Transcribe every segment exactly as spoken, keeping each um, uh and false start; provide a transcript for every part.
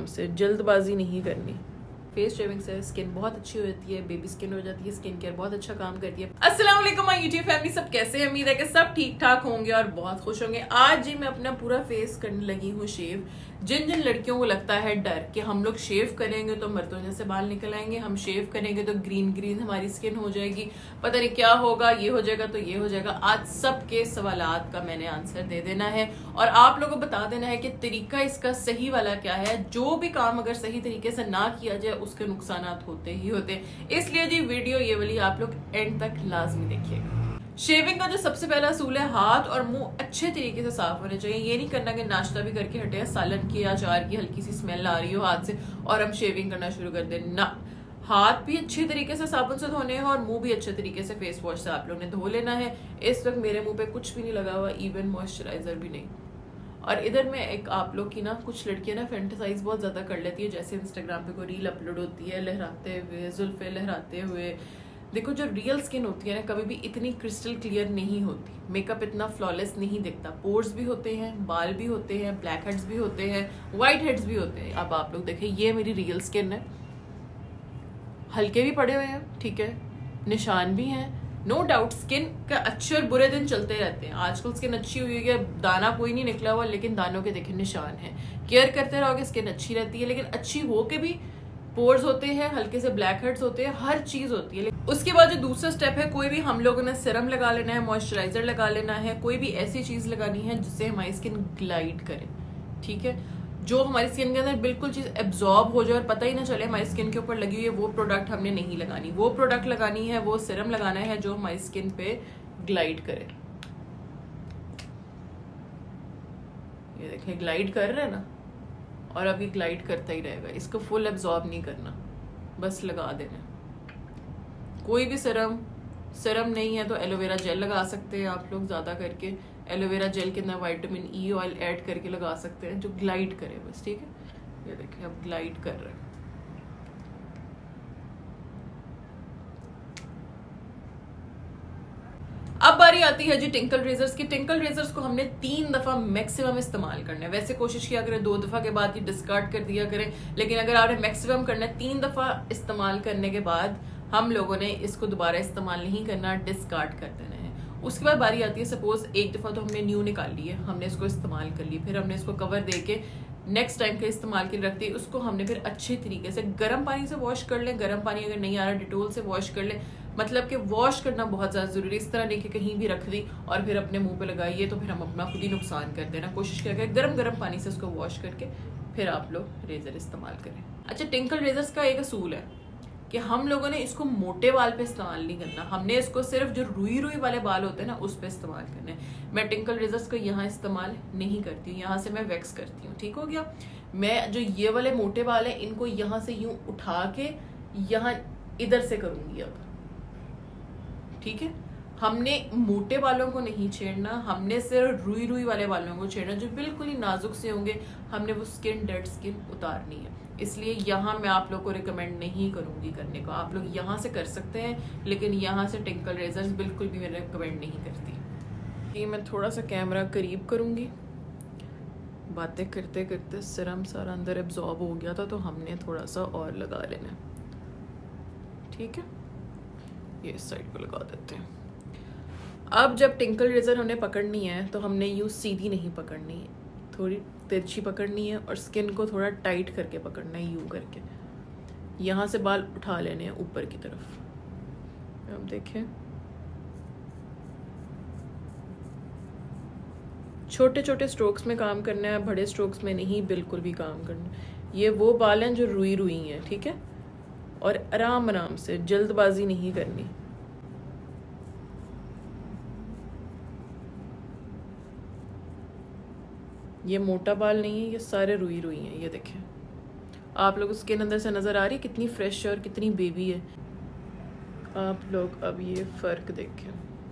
आराम से, जल्दबाजी नहीं करनी। फेस शेविंग से स्किन बहुत अच्छी हो जाती है, बेबी स्किन हो जाती है, स्किन केयर बहुत अच्छा काम करती है। अस्सलाम वालेकुम माय यूट्यूब फैमिली, सब कैसे हैं? उम्मीद है कि सब ठीक ठाक होंगे और बहुत खुश होंगे। आज जी मैं अपना पूरा फेस करने लगी हूँ शेव। जिन जिन लड़कियों को लगता है डर कि हम लोग शेव करेंगे तो मर्दों जैसे बाल निकल आएंगे, हम शेव करेंगे तो ग्रीन ग्रीन हमारी स्किन हो जाएगी, पता नहीं क्या होगा, ये हो जाएगा तो ये हो जाएगा, आज सबके सवालात का मैंने आंसर दे देना है और आप लोगों को बता देना है कि तरीका इसका सही वाला क्या है। जो भी काम अगर सही तरीके से ना किया जाए उसके नुकसानात होते ही होते, इसलिए जी वीडियो ये वाली आप लोग एंड तक लाजमी देखिएगा। शेविंग का जो सबसे पहला असूल है, हाथ और मुंह अच्छे तरीके से साफ होने चाहिए। ये नहीं करना कि नाश्ता भी करके हटे, सालन की या अचार की हल्की सी स्मेल आ रही हो हाथ से और हम शेविंग करना शुरू कर दें, ना। हाथ भी अच्छे तरीके से साबुन से धोने हैं और मुंह भी अच्छे तरीके से फेस वॉश से आप लोग ने धो लेना है। इस वक्त मेरे मुंह पे कुछ भी नहीं लगा हुआ, इवन मॉइस्चराइजर भी नहीं। और इधर में एक आप लोग की ना कुछ लड़कियां ना फैंटेसाइज बहुत ज्यादा कर लेती है, जैसे इंस्टाग्राम पे कोई रील अपलोड होती है लहराते हुए, जुल्फे लहराते हुए। देखो जो रियल स्किन होती है ना कभी भी इतनी क्रिस्टल क्लियर नहीं होती, मेकअप इतना फ्लॉलेस नहीं दिखता। पोर्स भी होते हैं, बाल भी होते हैं, ब्लैक हेड्स भी होते हैं, व्हाइट हेड्स भी होते हैं। अब आप लोग देखें, ये मेरी रियल स्किन है, हल्के भी पड़े हुए हैं, ठीक है, निशान भी हैं, नो डाउट। स्किन का अच्छे और बुरे दिन चलते रहते हैं। आजकल स्किन अच्छी हुई है, दाना कोई नहीं निकला हुआ, लेकिन दानों के देखे निशान है। केयर करते रहोगे स्किन अच्छी रहती है, लेकिन अच्छी हो के भी पोर्स होते हैं, हल्के से ब्लैक हेड्स होते हैं, हर चीज होती है। उसके बाद जो दूसरा स्टेप है, कोई भी हम लोगों ने सीरम लगा लेना है, मॉइस्चराइजर लगा लेना है, कोई भी ऐसी चीज लगानी है जिससे हमारी स्किन ग्लाइड करे, ठीक है, जो हमारी स्किन के अंदर बिल्कुल चीज एब्जॉर्ब हो जाए और पता ही ना चले हमारी स्किन के ऊपर लगी हुई है। वो प्रोडक्ट हमने नहीं लगानी, वो प्रोडक्ट लगानी है, वो सीरम लगाना है जो हमारी स्किन पे ग्लाइड करे। ये देखिए ग्लाइड कर रहे हैं ना, और अभी ग्लाइड करता ही रहेगा। इसको फुल एब्जॉर्ब नहीं करना, बस लगा देना। कोई भी सीरम सीरम नहीं है तो एलोवेरा जेल लगा सकते हैं आप लोग, ज्यादा करके एलोवेरा जेल के अंदर विटामिन ई ऑयल ऐड करके लगा सकते हैं जो ग्लाइड करे बस, ठीक है। ये देखिए अब ग्लाइड कर रहे हैं। अब बारी आती है जी टिंकल रेजर्स की। टिंकल रेजर्स को हमने तीन दफा मैक्सिमम इस्तेमाल करना है। वैसे कोशिश किया करें दो दफा के बाद ये डिस्कार्ड कर दिया करें, लेकिन अगर आपने मैक्सिमम करना है तीन दफा इस्तेमाल करने के बाद हम लोगों ने इसको दोबारा इस्तेमाल नहीं करना, डिस्कार्ड कर देना है। उसके बाद बारी आती है, सपोज एक दफा तो हमने न्यू निकाल ली है, हमने इसको इस्तेमाल कर ली, फिर हमने इसको कवर दे के नेक्स्ट टाइम के इस्तेमाल के लिए रख दी। उसको हमने फिर अच्छे तरीके से गर्म पानी से वॉश कर लें। गर्म पानी अगर नहीं आ रहा डिटोल से वॉश कर लें, मतलब कि वॉश करना बहुत ज़्यादा ज़रूरी है। इस तरह नहीं कि कहीं भी रख दी और फिर अपने मुंह पे लगाइए तो फिर हम अपना खुद ही नुकसान कर देना। कोशिश किया करें गर्म गर्म पानी से उसको वॉश करके फिर आप लोग रेजर इस्तेमाल करें। अच्छा, टिंकल रेजर्स का एक असूल है कि हम लोगों ने इसको मोटे बाल पे इस्तेमाल नहीं करना, हमने इसको सिर्फ जो रुई रुई वाले बाल होते हैं ना उस पे इस्तेमाल करना है। मैं टिंकल रेजर्स को यहाँ इस्तेमाल नहीं करती हूँ, यहाँ से मैं वैक्स करती हूँ, ठीक हो गया। मैं जो ये वाले मोटे बाल हैं इनको यहाँ से यूं उठा के यहाँ इधर से करूंगी अब, ठीक है। हमने मोटे बालों को नहीं छेड़ना, हमने सिर्फ रुई रुई वाले बालों को छेड़ना जो बिल्कुल ही नाजुक से होंगे। हमने वो स्किन डेड स्किन उतारनी है, इसलिए यहाँ मैं आप लोग को रिकमेंड नहीं करूंगी करने को। आप लोग यहाँ से कर सकते हैं, लेकिन यहाँ से टिंकल रेजर्स बिल्कुल भी मैं रिकमेंड नहीं करती। ये मैं थोड़ा सा कैमरा करीब करूंगी। बातें करते करते सीरम सारा अंदर एब्जॉर्ब हो गया था तो हमने थोड़ा सा और लगा लेना है, ठीक है। ये इस साइड पे लगा देते हैं। अब जब टिंकल रेजर हमने पकड़नी है तो हमने यूँ सीधी नहीं पकड़नी है, थोड़ी तिरछी पकड़नी है और स्किन को थोड़ा टाइट करके पकड़ना है, यूँ करके। यहाँ से बाल उठा लेने हैं ऊपर की तरफ। अब देखें, छोटे छोटे स्ट्रोक्स में काम करना है, बड़े स्ट्रोक्स में नहीं बिल्कुल भी काम करना। ये वो बाल हैं जो रुई रुई हैं, ठीक है, और आराम आराम से, जल्दबाजी नहीं करनी। ये मोटा बाल नहीं है, ये सारे रुई रुई हैं। ये देखें आप लोग स्किन अंदर से नजर आ रही है कितनी फ्रेश है और कितनी बेबी है। आप लोग अब ये फर्क देखें।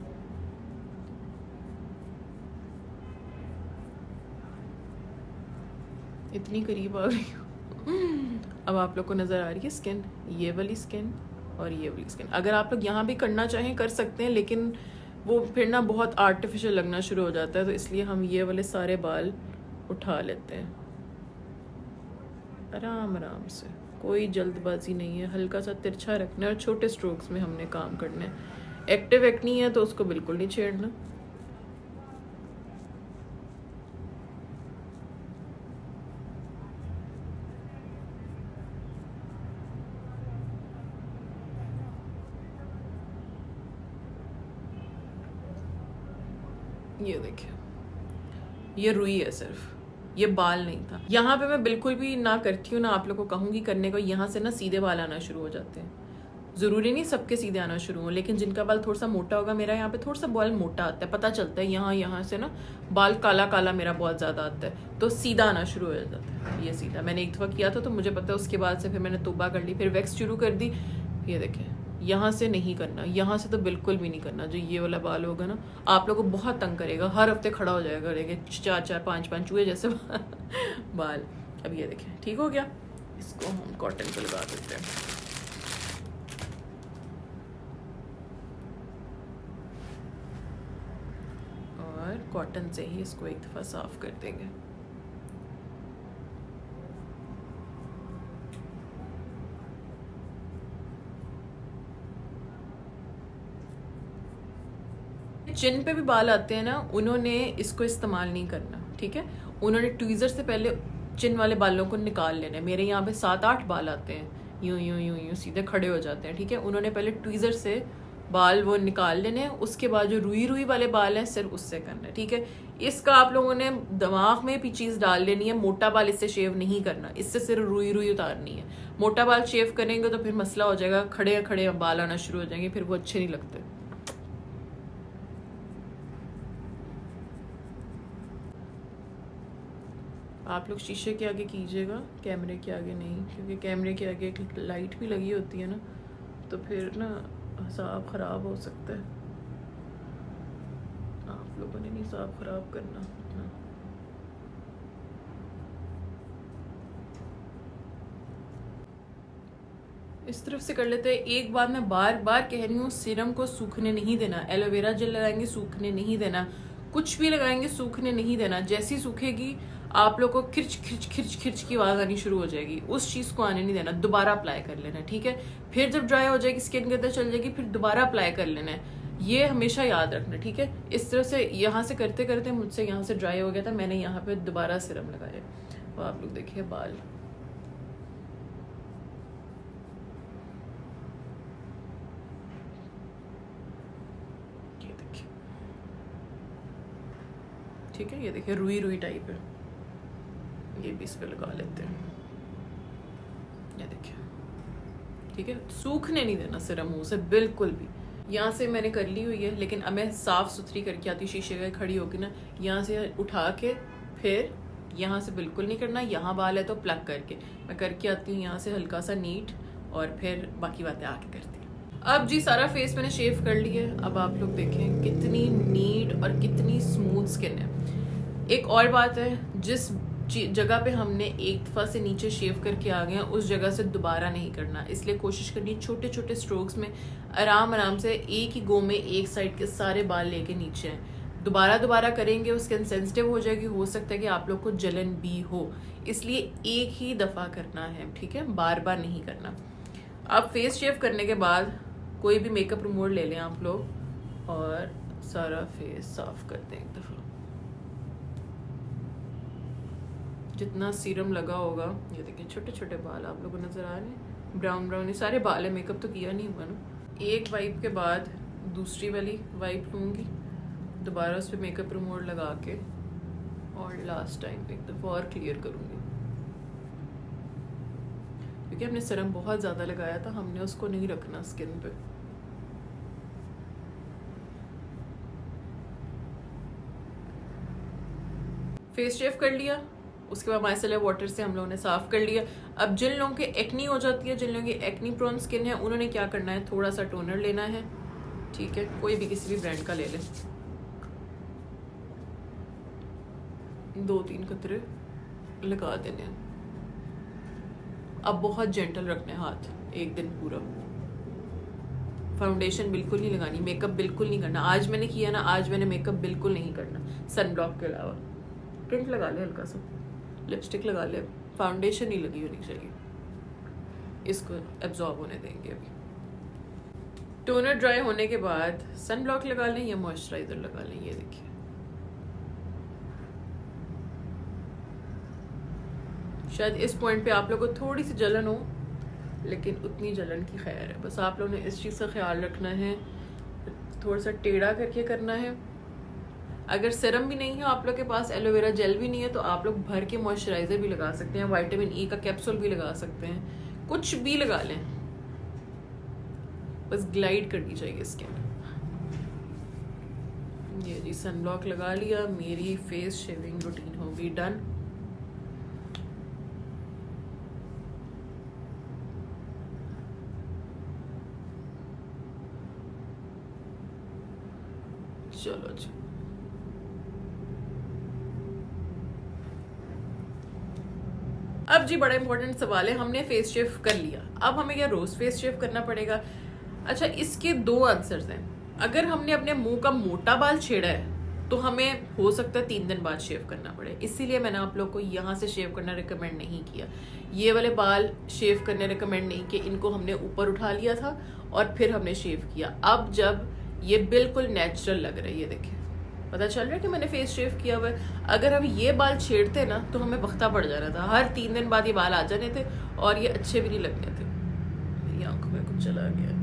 इतनी करीब आ गई अब आप लोग को नजर आ रही है स्किन, ये वाली स्किन और ये वाली स्किन। अगर आप लोग यहाँ भी करना चाहें कर सकते हैं, लेकिन वो फिर ना बहुत आर्टिफिशियल लगना शुरू हो जाता है, तो इसलिए हम ये वाले सारे बाल उठा लेते हैं। आराम आराम से, कोई जल्दबाजी नहीं है, हल्का सा तिरछा रखना है और छोटे स्ट्रोक्स में हमने काम करना है। एक्टिव एक्नी है तो उसको बिल्कुल नहीं छेड़ना। ये देखिए, ये रुई है सिर्फ, ये बाल नहीं था। यहाँ पे मैं बिल्कुल भी ना करती हूँ ना आप लोग को कहूँगी करने को। यहाँ से ना सीधे बाल आना शुरू हो जाते हैं। ज़रूरी नहीं सबके सीधे आना शुरू हो, लेकिन जिनका बाल थोड़ा सा मोटा होगा, मेरा यहाँ पे थोड़ा सा बाल मोटा आता है, पता चलता है। यहाँ यहाँ से ना बाल काला काला मेरा बहुत ज़्यादा आता है, तो सीधा आना शुरू हो जाता है। ये सीधा मैंने एक दफ़ा किया था तो मुझे पता है, उसके बाद से फिर मैंने तौबा कर ली, फिर वैक्स शुरू कर दी। ये देखें, यहाँ से नहीं करना, यहाँ से तो बिल्कुल भी नहीं करना। जो ये वाला बाल होगा ना, आप लोगों को बहुत तंग करेगा, हर हफ्ते खड़ा हो जाएगा, करेंगे चार चार पाँच पाँच चूहे जैसे बाल। अब ये देखें, ठीक हो गया। इसको हम कॉटन पे लगा देते हैं। और कॉटन से ही इसको एक दफ़ा साफ कर देंगे। चिन पे भी बाल आते हैं ना, उन्होंने इसको इस्तेमाल नहीं करना, ठीक है। उन्होंने ट्वीज़र से पहले चिन वाले बालों को निकाल लेना है। मेरे यहाँ पे सात आठ बाल आते हैं, यूं यूं यूं यूं सीधे खड़े हो जाते हैं, ठीक है। उन्होंने पहले ट्वीज़र से बाल वो निकाल लेने हैं, उसके बाद जो रुई रुई वाले बाल हैं सिर्फ उससे करना है, ठीक है। इसका आप लोगों ने दिमाग में भी चीज़ डाल लेनी है, मोटा बाल इससे शेव नहीं करना, इससे सिर्फ रुई रुई उतारनी है। मोटा बाल शेव करेंगे तो फिर मसला हो जाएगा, खड़े खड़े बाल आना शुरू हो जाएंगे, फिर वो अच्छे नहीं लगते। आप लोग शीशे के आगे कीजिएगा, कैमरे के आगे नहीं, क्योंकि कैमरे के आगे एक लाइट भी लगी होती है ना, तो फिर ना हिसाब ख़राब हो सकता है। आप लोगों ने नहीं हिसाब ख़राब करना अपना। इस तरफ से कर लेते हैं। एक बात मैं बार बार कह रही हूँ, सीरम को सूखने नहीं देना। एलोवेरा जेल लगाएंगे सूखने नहीं देना, कुछ भी लगाएंगे सूखने नहीं देना। जैसी सूखेगी आप लोग को खिर्च खिर्च खिर्च खिर्च की आवाज़ आनी शुरू हो जाएगी, उस चीज़ को आने नहीं देना। दोबारा अप्लाई कर लेना, ठीक है। फिर जब ड्राई हो जाएगी, स्किन के अंदर चल जाएगी, फिर दोबारा अप्लाई कर लेना है। ये हमेशा याद रखना, ठीक है। इस तरह से यहाँ से करते करते मुझसे यहाँ से ड्राई हो गया था, मैंने यहाँ पे दोबारा सिरम लगाया। और आप लोग देखिए बाल, ये देखिए, ठीक है। ये देखिए रुई रुई टाइप है, ये भी इस पे लगा लेते हैं। ये देखिए, ठीक है। सूखने नहीं देना सिरम मुंह से बिल्कुल भी। यहाँ से मैंने कर ली हुई है, लेकिन अब मैं साफ सुथरी करके आती हूँ शीशे के खड़ी होकर ना। यहाँ से उठा के फिर यहाँ से बिल्कुल नहीं करना, यहाँ बाल है तो प्लग करके मैं करके आती हूँ यहाँ से हल्का सा नीट, और फिर बाकी बातें आके करती हूँ। अब जी सारा फेस मैंने शेव कर लिया है। अब आप लोग देखें कितनी नीट और कितनी स्मूथ स्किन है। एक और बात है, जिस जगह पे हमने एक दफ़ा से नीचे शेव करके आ गए हैं, उस जगह से दोबारा नहीं करना। इसलिए कोशिश करनी छोटे छोटे स्ट्रोक्स में आराम आराम से एक ही गो में एक साइड के सारे बाल लेके नीचे हैं। दोबारा दोबारा करेंगे वो स्किन सेंसिटिव हो जाएगी, हो सकता है कि आप लोग को जलन भी हो, इसलिए एक ही दफ़ा करना है, ठीक है, बार बार नहीं करना। आप फेस शेव करने के बाद कोई भी मेकअप रिमूवर ले लें आप लोग, और सारा फेस साफ कर दें एक दफ़ा। जितना सीरम लगा होगा, ये देखिए छोटे छोटे बाल आप लोगों को नजर आ रहे हैं, ब्राउन ब्राउन ये सारे बाल है। मेकअप तो किया नहीं हुआ ना। एक वाइप के बाद दूसरी वाली वाइप लूँगी, दोबारा उस पर मेकअप रिमूवर लगा के, और लास्ट टाइम एक दफ़ा और क्लियर करूँगी, क्योंकि हमने सीरम बहुत ज़्यादा लगाया था, हमने उसको नहीं रखना स्किन पे। फेस शेव कर लिया, उसके बाद माइसेलर वाटर से हम लोगों ने साफ कर लिया। अब जिन लोगों के एक्नी हो जाती है, जिन लोगों की एक्नी प्रोन स्किन है, उन्होंने क्या करना है, थोड़ा सा टोनर लेना है, ठीक है, कोई भी किसी भी ब्रांड का ले लें, दो तीन कतरे लगा देने हैं। अब बहुत जेंटल रखना है हाथ, एक दिन पूरा। फाउंडेशन बिल्कुल नहीं लगानी, मेकअप बिल्कुल नहीं करना। आज मैंने किया ना, आज मैंने मेकअप बिल्कुल नहीं करना, सन ब्लॉक के अलावा। टिंट लगा ले हल्का सा, लिपस्टिक लगा ले, फाउंडेशन नहीं लगी होनी चाहिए, इसको एब्जॉर्ब होने देंगे। अभी टोनर ड्राई होने के बाद सन ब्लॉक लगा लें या मॉइस्चराइजर लगा लें। ये देखिए शायद इस पॉइंट पे आप लोगों को थोड़ी सी जलन हो, लेकिन उतनी जलन की खैर है। बस आप लोगों ने इस चीज़ का ख्याल रखना है, थोड़ा सा टेढ़ा करके करना है। अगर सीरम भी नहीं है आप लोग के पास, एलोवेरा जेल भी नहीं है, तो आप लोग भर के मॉइस्चराइजर भी लगा सकते हैं, विटामिन ई का कैप्सूल भी लगा सकते हैं, कुछ भी लगा लें, बस ग्लाइड करनी चाहिए स्किन। ये जी सन ब्लॉक लगा लिया, मेरी फेस शेविंग रूटीन हो गई डन। चलो जी अब जी बड़ा इंपॉर्टेंट सवाल है, हमने फेस शेव कर लिया, अब हमें क्या रोज फेस शेव करना पड़ेगा? अच्छा, इसके दो आंसर्स हैं। अगर हमने अपने मुंह का मोटा बाल छेड़ा है तो हमें हो सकता है तीन दिन बाद शेव करना पड़े, इसीलिए मैंने आप लोग को यहाँ से शेव करना रिकमेंड नहीं किया। ये वाले बाल शेव करने रिकमेंड नहीं किए, इनको हमने ऊपर उठा लिया था और फिर हमने शेव किया। अब जब ये बिल्कुल नेचुरल लग रहा है, ये देखिए पता चल रहा है कि मैंने फेस शेव किया हुआ है। अगर हम ये बाल छेड़ते ना तो हमें वक्ता पड़ जाना था, हर तीन दिन बाद ये बाल आ जाने थे और ये अच्छे भी नहीं लगने थे। मेरी आंखों में कुछ चला गया,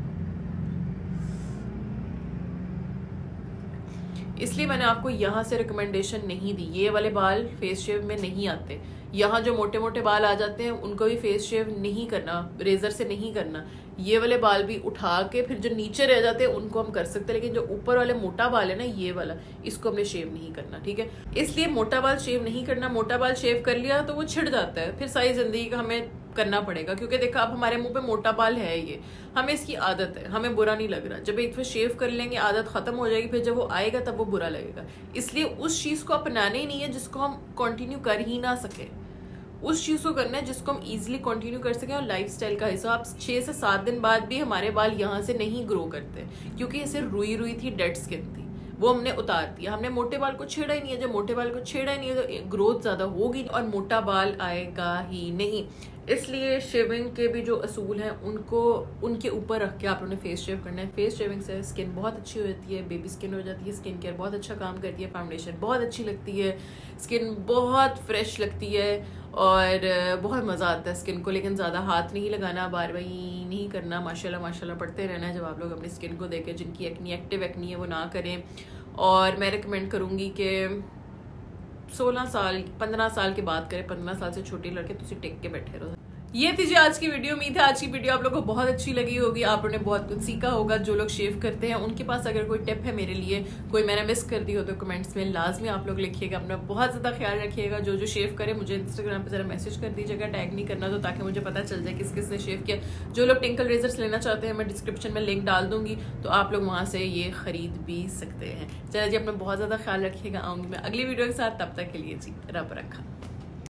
इसलिए मैंने आपको यहाँ से रिकमेंडेशन नहीं दी। ये वाले बाल फेस शेव में नहीं आते। यहाँ जो मोटे मोटे बाल आ जाते हैं उनको भी फेस शेव नहीं करना, रेजर से नहीं करना। ये वाले बाल भी उठा के फिर जो नीचे रह जाते हैं उनको हम कर सकते हैं, लेकिन जो ऊपर वाले मोटा बाल है ना, ये वाला, इसको हमने शेव नहीं करना, ठीक है? इसलिए मोटा बाल शेव नहीं करना। मोटा बाल शेव कर लिया तो वो छिड़ जाता है, फिर सारी जिंदगी का हमें करना पड़ेगा, क्योंकि देखा अब हमारे मुंह पे मोटा बाल है, ये हमें इसकी आदत है, हमें बुरा नहीं लग रहा। जब एक बार शेव कर लेंगे आदत खत्म हो जाएगी, फिर जब वो आएगा तब वो बुरा लगेगा। इसलिए उस चीज को अपनाना ही नहीं है जिसको हम कंटिन्यू कर ही ना सके, उस चीज को करना है जिसको हम इजीली कंटिन्यू कर सकें। और लाइफस्टाइल का हिसाब, छह से सात दिन बाद भी हमारे बाल यहाँ से नहीं ग्रो करते, क्योंकि इसे रुई रुई थी, डेड स्किन थी, वो हमने उतार दिया। हमने मोटे बाल को छेड़ा ही नहीं है, जब मोटे बाल को छेड़ा ही नहीं है तो ग्रोथ ज्यादा होगी और मोटा बाल आएगा ही नहीं। इसलिए शेविंग के भी जो असूल हैं उनको उनके ऊपर रख के आप लोगों ने फेस शेव करना है। फेस शेविंग से स्किन बहुत अच्छी हो जाती है, बेबी स्किन हो जाती है, स्किन केयर बहुत अच्छा काम करती है, फाउंडेशन बहुत अच्छी लगती है, स्किन बहुत फ्रेश लगती है और बहुत मज़ा आता है स्किन को। लेकिन ज़्यादा हाथ नहीं लगाना, बार बार नहीं करना, माशाल्लाह माशाल्लाह पढ़ते रहना है। जब आप लोग अपनी स्किन को देखें, जिनकी एक्नी एक्टिव एक्नी है वो ना करें। और मैं रिकमेंड करूँगी कि सोलह साल पंद्रह साल के बाद करें, पंद्रह साल से छोटे लड़के तुम टेक के बैठे रहो। ये थी जी आज की वीडियो। उम्मीद है आज की वीडियो आप लोगों को बहुत अच्छी लगी होगी, आप लोगों ने बहुत कुछ सीखा होगा। जो लोग शेव करते हैं उनके पास अगर कोई टिप है मेरे लिए, कोई मैंने मिस कर दी हो, तो कमेंट्स में लाजमी आप लोग लिखिएगा। अपना बहुत ज़्यादा ख्याल रखिएगा। जो जो शेव करे मुझे इंस्टाग्राम पे जरा मैसेज कर दीजिएगा, टैग नहीं करना तो, ताकि मुझे पता चल जाए किस किस ने शेव किया। जो लोग टिंकल रेजर्स लेना चाहते हैं, मैं डिस्क्रिप्शन में लिंक डाल दूंगी, तो आप लोग वहाँ से ये खरीद भी सकते हैं। चलिए जी, अपना बहुत ज़्यादा ख्याल रखिएगा। आऊँगी मैं अगली वीडियो के साथ, तब तक के लिए जी रब रखा।